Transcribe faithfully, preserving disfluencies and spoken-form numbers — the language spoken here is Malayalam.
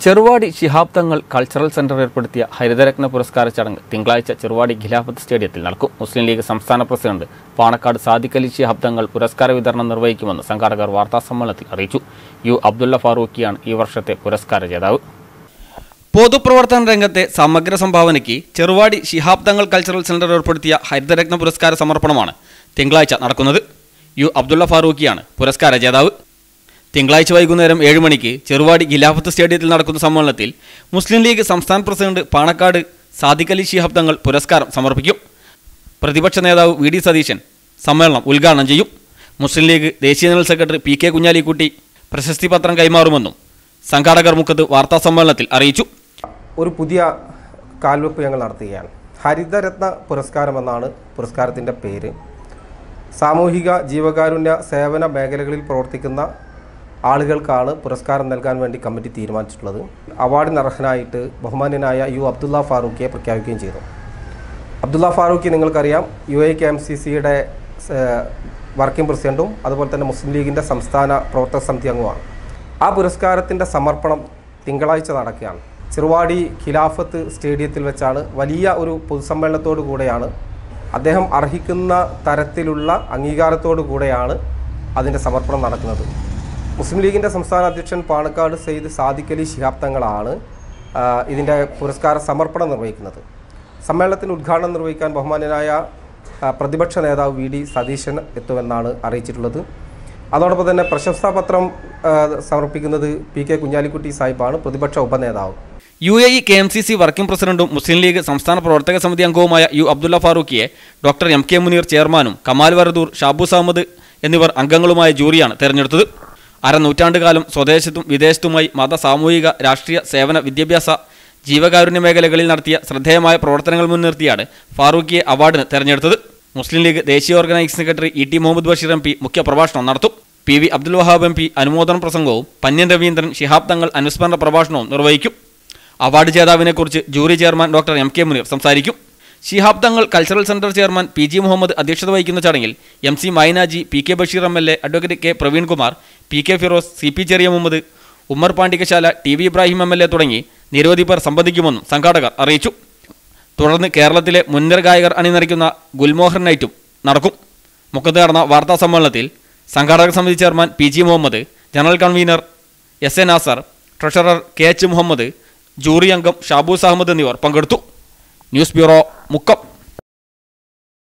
ചെറുവാടി ശിഹാബ് തങ്ങൾ കൾച്ചറൽ സെന്റർ ഏർപ്പെടുത്തിയ ഹരിതരത്ന പുരസ്കാര ചടങ്ങ് തിങ്കളാഴ്ച ചെറുവാടി ഖിലാഫത്ത് സ്റ്റേഡിയത്തിൽ നടക്കും. മുസ്ലിം ലീഗ് സംസ്ഥാന പ്രസിഡന്റ് പാണക്കാട് സാദിഖ് അലി ശിഹാബ് തങ്ങൾ പുരസ്കാര വിതരണം നിർവഹിക്കുമെന്ന് സംഘാടകർ വാർത്താസമ്മേളനത്തിൽ അറിയിച്ചു. യു അബ്ദുള്ള ഫാറൂഖിയാണ് ഈ വർഷത്തെ പുരസ്കാര ജേതാവ്. പൊതുപ്രവർത്തന രംഗത്തെ സമഗ്ര സംഭാവനയ്ക്ക് ചെറുവാടി ശിഹാബ് തങ്ങൾ കൾച്ചറൽ സെന്റർ ഏർപ്പെടുത്തിയ ഹരിതരത്ന പുരസ്കാര സമർപ്പണമാണ് തിങ്കളാഴ്ച നടക്കുന്നത്. യു അബ്ദുള്ള ഫാറൂഖിയാണ് പുരസ്കാര ജേതാവ്. തിങ്കളാഴ്ച വൈകുന്നേരം ഏഴ് മണിക്ക് ചെറുവാടി ഖിലാഫത്ത് സ്റ്റേഡിയത്തിൽ നടക്കുന്ന സമ്മേളനത്തിൽ മുസ്ലിം ലീഗ് സംസ്ഥാന പ്രസിഡന്റ് പാണക്കാട് സാദിഖ് അലി ശിഹാബ് തങ്ങൾ പുരസ്കാരം സമർപ്പിക്കും. പ്രതിപക്ഷ നേതാവ് വി ഡി സതീശൻ സമ്മേളനം ഉദ്ഘാടനം ചെയ്യും. മുസ്ലിം ലീഗ് ദേശീയ general secretary P K Kunhalikutty പ്രശസ്തി പത്രം കൈമാറുമെന്നും സംഘാടകർ മുഖത്ത് വാർത്താസമ്മേളനത്തിൽ അറിയിച്ചു. ഒരു പുതിയ കാൽവെപ്പ് ഞങ്ങൾ നടത്തുകയാണ്. ഹരിതരത്ന പുരസ്കാരം എന്നാണ് പുരസ്കാരത്തിൻ്റെ പേര്. സാമൂഹിക ജീവകാരുണ്യ സേവന മേഖലകളിൽ പ്രവർത്തിക്കുന്ന ആളുകൾക്കാണ് പുരസ്കാരം നൽകാൻ വേണ്ടി കമ്മിറ്റി തീരുമാനിച്ചിട്ടുള്ളത്. അവാർഡിന് അർഹനായിട്ട് ബഹുമാന്യനായ യു അബ്ദുള്ള ഫാറൂഖിയെ പ്രഖ്യാപിക്കുകയും ചെയ്തു. അബ്ദുള്ള ഫാറൂഖി നിങ്ങൾക്കറിയാം, U A K M C സിയുടെ വർക്കിംഗ് പ്രസിഡൻറ്റും അതുപോലെ തന്നെ മുസ്ലിം ലീഗിൻ്റെ സംസ്ഥാന പ്രവർത്തക സമിതി അംഗവുമാണ്. ആ പുരസ്കാരത്തിൻ്റെ സമർപ്പണം തിങ്കളാഴ്ച നടക്കുകയാണ്. ചെറുവാടി ഖിലാഫത്ത് സ്റ്റേഡിയത്തിൽ വെച്ചാണ്. വലിയ ഒരു പൊതുസമ്മേളനത്തോടു കൂടെയാണ്, അദ്ദേഹം അർഹിക്കുന്ന തരത്തിലുള്ള അംഗീകാരത്തോടു കൂടെയാണ് അതിൻ്റെ സമർപ്പണം നടക്കുന്നത്. മുസ്ലിം ലീഗിൻ്റെ സംസ്ഥാന അധ്യക്ഷൻ പാണക്കാട് സയ്യിദ് സാദിഖ് അലി ശിഹാബ് തങ്ങളാണ് ഇതിൻ്റെ പുരസ്കാര സമർപ്പണം നിർവഹിക്കുന്നത്. സമ്മേളനത്തിന് ഉദ്ഘാടനം നിർവഹിക്കാൻ ബഹുമാന്യനായ പ്രതിപക്ഷ നേതാവ് വി ഡി സതീശൻ എത്തുമെന്നാണ് അറിയിച്ചിട്ടുള്ളത്. അതോടൊപ്പം തന്നെ പ്രശംസാപത്രം സമർപ്പിക്കുന്നത് പി കെ കുഞ്ഞാലിക്കുട്ടി സാഹിബാണ്, പ്രതിപക്ഷ ഉപനേതാവ്. U A E K M C C working പ്രസിഡന്റും മുസ്ലിം ലീഗ് സംസ്ഥാന പ്രവർത്തക സമിതി അംഗവുമായ യു അബ്ദുള്ള ഫാറൂഖിയെ ഡോക്ടർ എം കെ മുനീർ ചെയർമാനും കമാൽ വരദൂർ, ഷാബൂസ് അഹമ്മദ് എന്നിവർ അംഗങ്ങളുമായ ജൂറിയാണ് തെരഞ്ഞെടുത്തത്. അരനൂറ്റാണ്ടുകാലം സ്വദേശത്തും വിദേശത്തുമായി മത, സാമൂഹിക, രാഷ്ട്രീയ, സേവന, വിദ്യാഭ്യാസ, ജീവകാരുണ്യ മേഖലകളിൽ നടത്തിയ ശ്രദ്ധേയമായ പ്രവർത്തനങ്ങൾ മുൻനിർത്തിയാണ് ഫാറൂഖിയെ അവാർഡിന് തെരഞ്ഞെടുത്തത്. മുസ്ലിം ലീഗ് ദേശീയ organising secretary E T Muhammad Basheer M P മുഖ്യപ്രഭാഷണം നടത്തും. P V Abdul Wahab M P അനുമോദന പ്രസംഗവും പന്ന്യൻ രവീന്ദ്രൻ ശിഹാബ് തങ്ങൾ അനുസ്മരണ പ്രഭാഷണവും നിർവഹിക്കും. അവാർഡ് ജേതാവിനെക്കുറിച്ച് jury chairman doctor M K Muneer സംസാരിക്കും. Shihab Thangal cultural centre chairman P G Muhammad അധ്യക്ഷത വഹിക്കുന്ന ചടങ്ങിൽ M C Mainaji, P K Basheer M L A, advocate K Praveenkumar, P K Firoz, C P ചെറിയ Muhammad, Ummer Pandikasala, T V Ibrahim M L A തുടങ്ങി നിരവധി പേർ സംബന്ധിക്കുമെന്നും സംഘാടകർ അറിയിച്ചു. തുടർന്ന് കേരളത്തിലെ മുൻനിര ഗായകർ അണിനിരക്കുന്ന ഗുൽമോഹർ നൈറ്റും നടക്കും. മുഖത്ത് നടന്ന വാർത്താ സമ്മേളനത്തിൽ സംഘാടക സമിതി chairman P G Muhammad, general convener S A Nasar, treasurer K H Muhammad, jury അംഗം ഷാബൂസ് അഹമ്മദ് എന്നിവർ പങ്കെടുത്തു. News bureau, Mukkam.